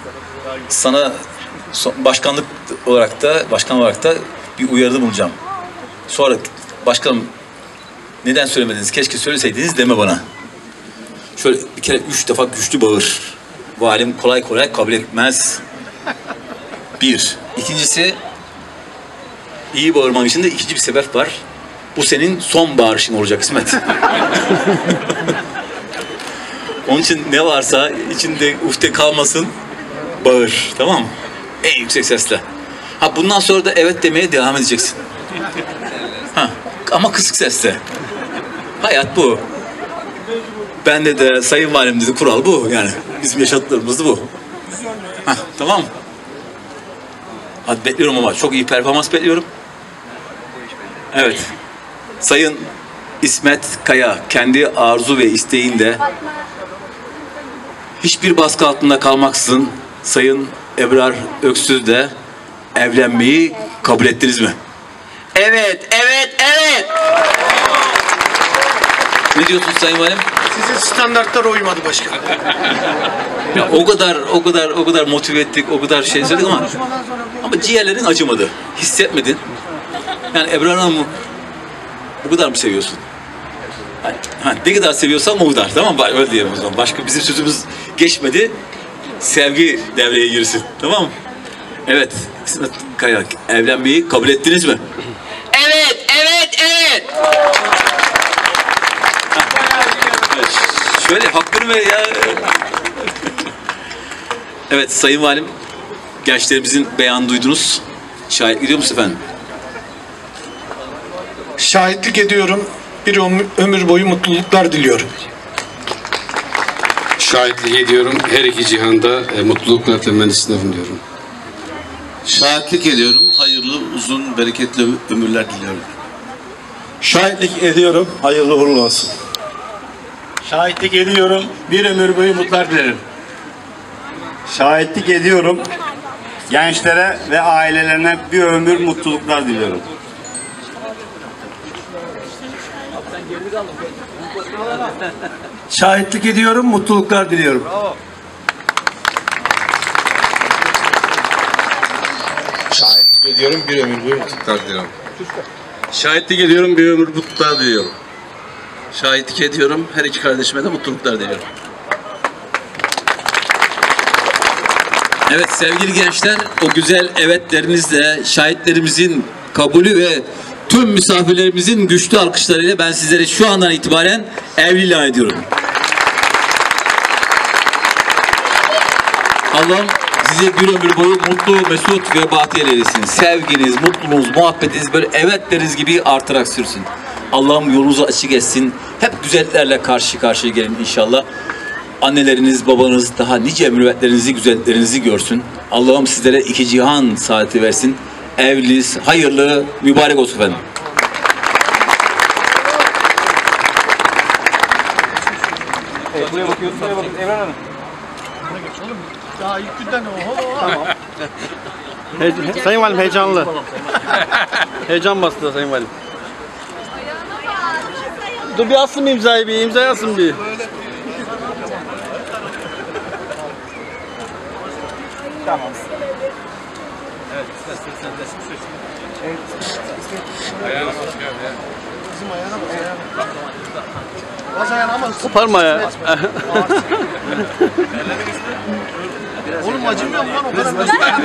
sana başkan olarak da bir uyarıda bulunacağım. Sonra başkanım neden söylemediniz? Keşke söyleseydiniz deme bana. Şöyle bir kere 3 defa güçlü bağır. Valim kolay kolay kabul etmez. Bir. İkincisi, iyi bağırmam için de ikinci bir sebep var. Bu senin son bağırışın olacak İsmet. Onun için ne varsa içinde ufte kalmasın, bağır. Tamam mı? En yüksek sesle. Ha, bundan sonra da evet demeye devam edeceksin. Ha, ama kısık sesle. Hayat bu. Bende de Sayın Valim dedi, kural bu yani. Bizim yaşadıklarımız da bu. Ha, tamam. Hadi bekliyorum ama çok iyi performans bekliyorum. Evet. Sayın İsmet Kaya kendi arzu ve isteğinde hiçbir baskı altında kalmaksızın Sayın Ebrar Öksüz de evlenmeyi kabul ettiniz mi? Evet, evet, evet. Ne diyorsunuz Sayın Valim? Sizin standartlara uymadı başkanım. Ya o kadar motive ettik, o kadar şey söyledik ama ciğerlerin acımadı. Hissetmedin. Yani Ebrar Hanım'ı bu kadar mı seviyorsun? Ha, ne kadar seviyorsan o kadar. Tamam mı? Öyle diyelim o zaman. Başka bizim sözümüz geçmedi. Sevgi devreye girsin. Tamam mı? Evet. İsmet Kaya, evlenmeyi kabul ettiniz mi? Evet, evet, evet. Şöyle hakkını ver ya. Evet Sayın Valim, gençlerimizin beyanını duydunuz. Şahit ediyor musunuz efendim? Şahitlik ediyorum. Bir ömür boyu mutluluklar diliyorum. Şahitlik ediyorum. Her iki cihanda mutluluklar temennisinde bulunuyorum. Şahitlik ediyorum. Hayırlı, uzun, bereketli ömürler diliyorum. Şahitlik ediyorum. Hayırlı uğurlu olsun. Şahitlik ediyorum. Bir ömür boyu mutluluklar dilerim. Şahitlik ediyorum. Gençlere ve ailelerine bir ömür mutluluklar diliyorum. Şahitlik ediyorum. Mutluluklar diliyorum. Şahitlik ediyorum. Bir ömür boyu mutluluklar diliyorum. Şahitlik ediyorum. Bir ömür mutluluklar diliyorum. Şahitlik ediyorum. Her iki kardeşime de mutluluklar diliyorum. Evet sevgili gençler, o güzel evetlerinizle şahitlerimizin kabulü ve tüm misafirlerimizin güçlü alkışlarıyla ben sizlere şu andan itibaren evli ilan ediyorum. Allah'ım sizi bir ömür boyu mutlu, mesut ve bahtiyar eylesin. Sevginiz, mutluluğunuz, muhabbetiniz böyle evetleriniz gibi artarak sürsün. Allah'ım yolunuzu açık etsin. Hep güzelliklerle karşı karşıya gelin inşallah. Anneleriniz, babanız daha nice mürüvvetlerinizi, güzelliklerinizi görsün. Allah'ım sizlere iki cihan saati versin. Evliniz hayırlı, mübarek olsun efendim. Evet, buraya bakıyorsun, buraya bakın. Evren Hanım. Daha ilk günden Tamam. Sayın Valim heyecanlı. Heyecan bastı Sayın Valim. Dur bir alsın bir imzayı, bir imzayı alsın bir. Tamam. Evet, sen de evet. Ayağına bak ya. Bizim ayağına bak. Bas ayağına ama. Koparma ya. Oğlum acımıyor mu lan o kadar?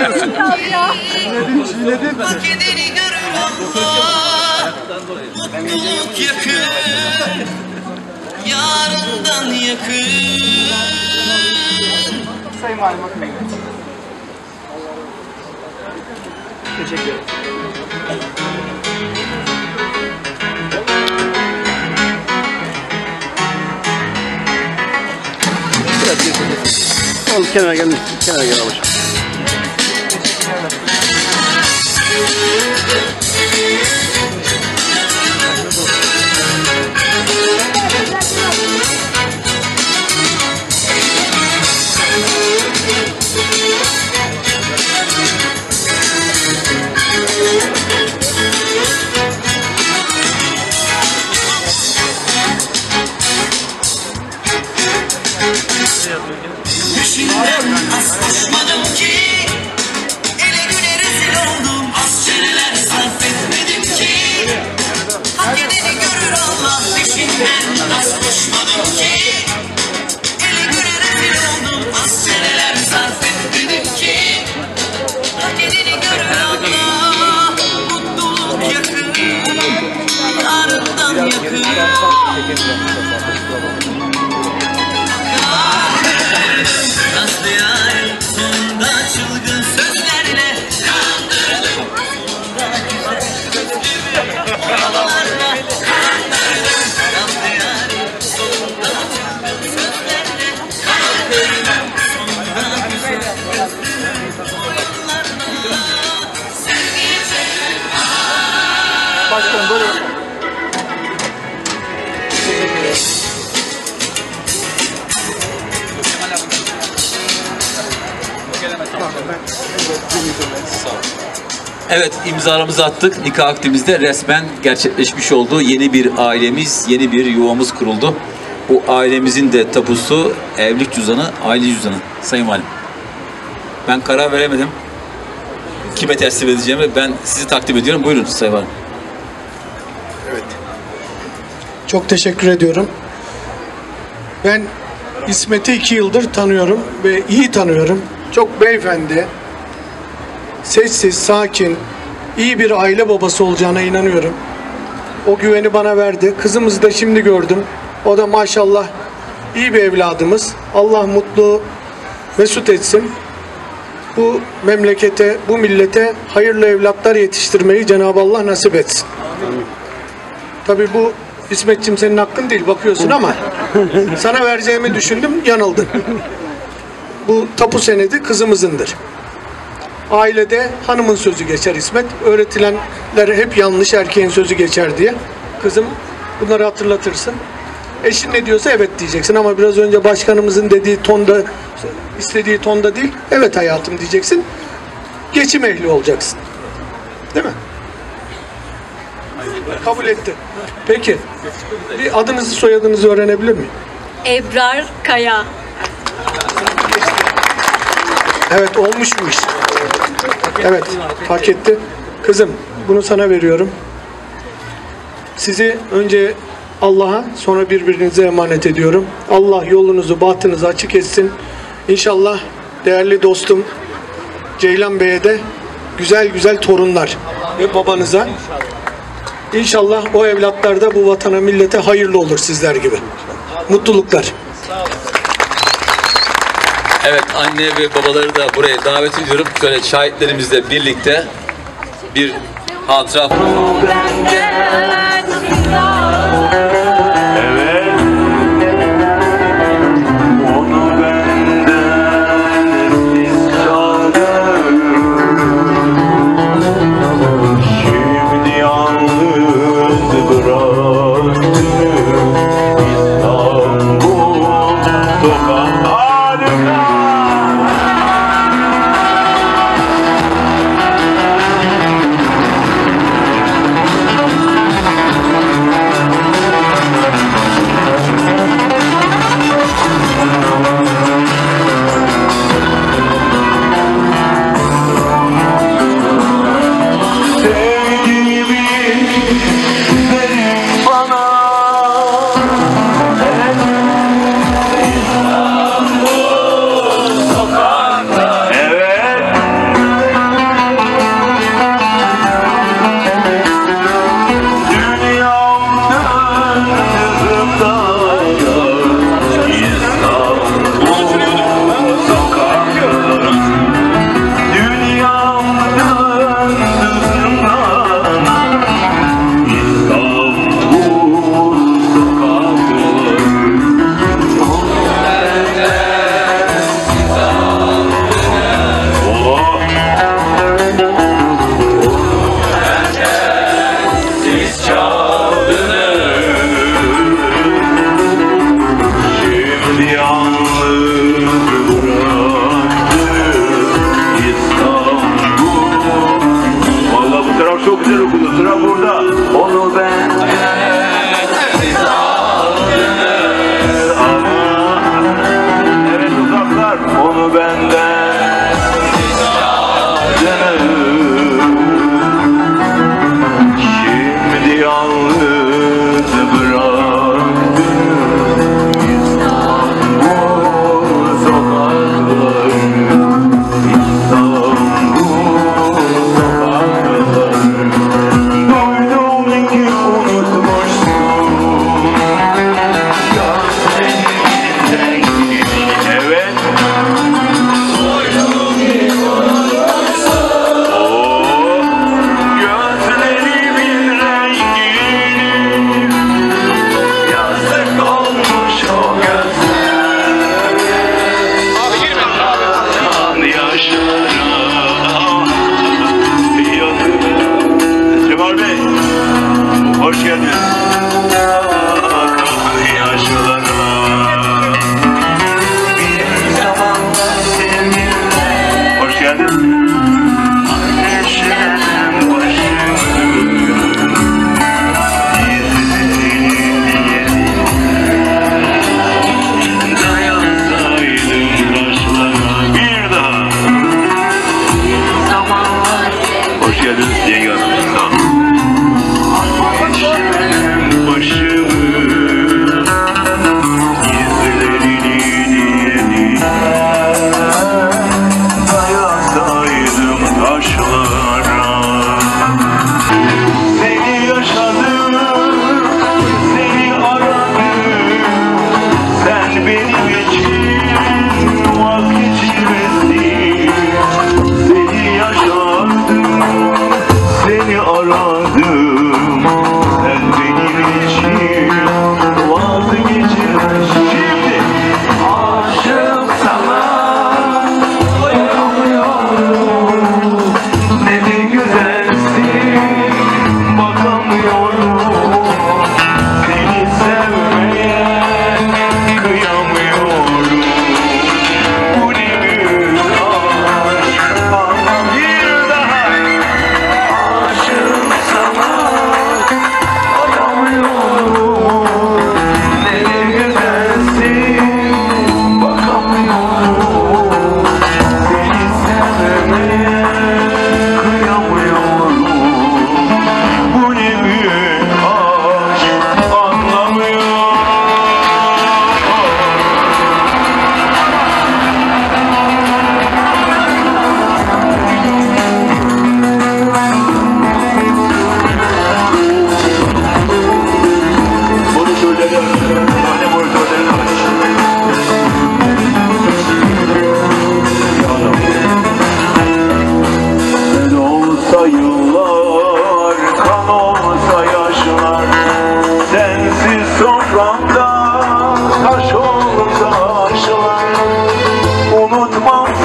Çiğnedim. Mutluluk yakın, yarından yakın. Sayın Valim bakın. Teşekkür ederim. Oğlum kenara gel, kenara gel avuç. Peşinden az koşmadım, Evet, imzalarımızı attık. Nikah akdimizde resmen gerçekleşmiş oldu. Yeni bir ailemiz, yeni bir yuvamız kuruldu. Bu ailemizin de tapusu, evlilik cüzdanı, aile cüzdanı. Sayın Valim. Ben karar veremedim. Kime teslim edeceğimi ben sizi takdim ediyorum. Buyurun Sayın Valim. Evet. Çok teşekkür ediyorum. Ben İsmet'i 2 yıldır tanıyorum ve iyi tanıyorum. Çok beyefendi, sessiz, sakin, iyi bir aile babası olacağına inanıyorum. O güveni bana verdi. Kızımızı da şimdi gördüm. O da maşallah iyi bir evladımız. Allah mutlu, mesut etsin. Bu memlekete, bu millete hayırlı evlatlar yetiştirmeyi Cenab-ı Allah nasip etsin. Tabii bu İsmetciğim senin hakkın değil, bakıyorsun ama sana vereceğimi düşündüm, yanıldın. Bu tapu senedi kızımızındır. Ailede hanımın sözü geçer İsmet. Öğretilenler hep yanlış, erkeğin sözü geçer diye. Kızım bunları hatırlatırsın. Eşin ne diyorsa evet diyeceksin ama biraz önce başkanımızın dediği tonda, istediği tonda değil, evet hayatım diyeceksin. Geçim ehli olacaksın. Değil mi? Kabul etti. Peki. Bir adınızı, soyadınızı öğrenebilir miyim? Ebrar Kaya. Evet, olmuş bu iş. Evet, hak etti. Kızım, bunu sana veriyorum. Sizi önce Allah'a, sonra birbirinize emanet ediyorum. Allah yolunuzu, bahtınızı açık etsin. İnşallah değerli dostum Ceylan Bey'e de güzel güzel torunlar ve babanıza. İnşallah o evlatlar da bu vatana, millete hayırlı olur sizler gibi. Mutluluklar. Evet, anne ve babaları da buraya davet ediyorum. Şöyle şahitlerimizle birlikte bir hatıra. Duydum ki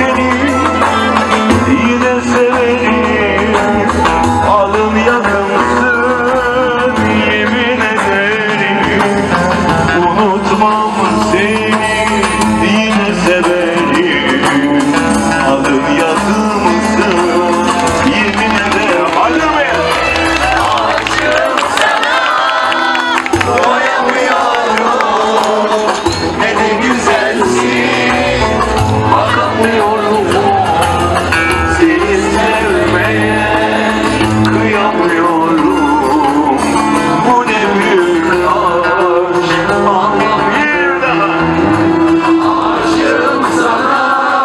severim, yine severim. Alın yazımsın, yemin ederim. Unutmam seni, yine severim. Alın yazımsın, yemin ederim. Hadi be! Aşığım sana, doyamıyorum. Ne de güzelsin, bakamıyorum. Seni sevmeye kıyamıyorum. Bu ne büyük aşk, Allah bir daha. Aşığım sana,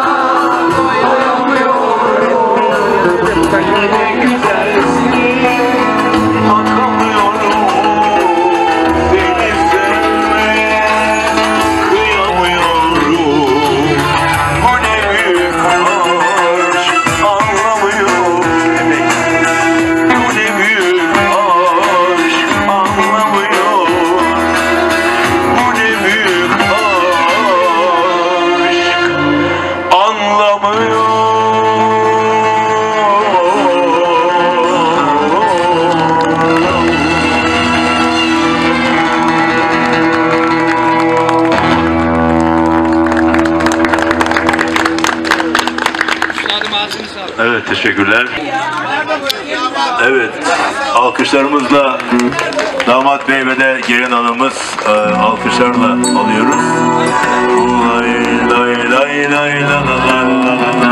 doyamıyorum. Ne de güzelsin, bakamıyorum. Seni sevmeye kıyamıyorum. Bu ne büyük aşk, anlamıyorum. Bu ne büyük aşk, anlamıyorum. Bu ne büyük aşk, anlamıyorum. Evet, teşekkürler. Evet, alkışlarımızla damat bey ve de gelin hanımımız alkışlarla alıyoruz. Lay lay lay lay la la la la la.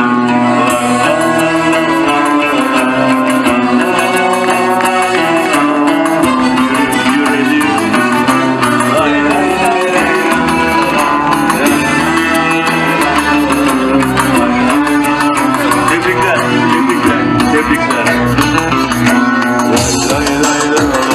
Tebrikler, tebrikler, tebrikler. Lay lay lay la la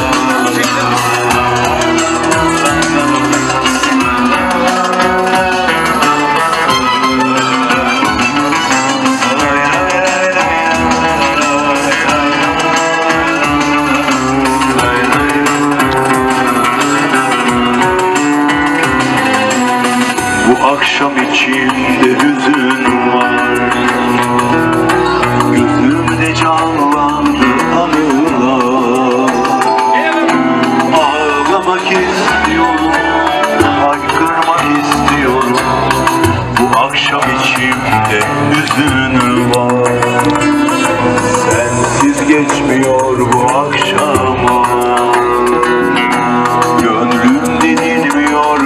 Bu akşam içimde hüzün var, gözümde canlandı anılar. Ağlamak istiyorum, haykırmak istiyorum. Bu akşam içimde hüzün var. Sensiz geçmiyor bu akşama, gönlüm dinilmiyor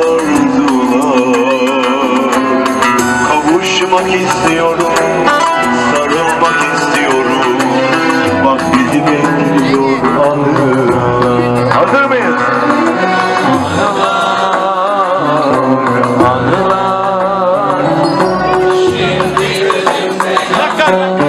arzular. Kavuşmak istiyorum, sarılmak istiyorum. Bak bizi bekliyor anılar. Hazır mıyız? Anılar, anılar. Şimdi